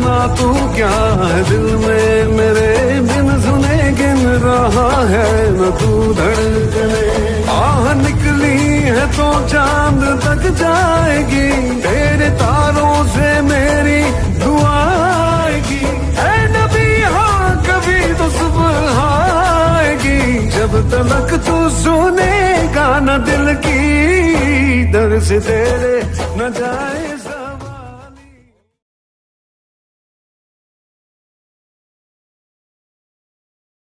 सुना तू क्या है दिल में मेरे बिन सुने गिन रहा है न तू धड़कने। आह निकली है तो चांद तक जाएगी, तेरे तारों से मेरी दुआ आएगी। ऐ नबी हाँ कभी तो सुबह आएगी, जब तलक तू सुनेगा न दिल की दर से तेरे न जाए।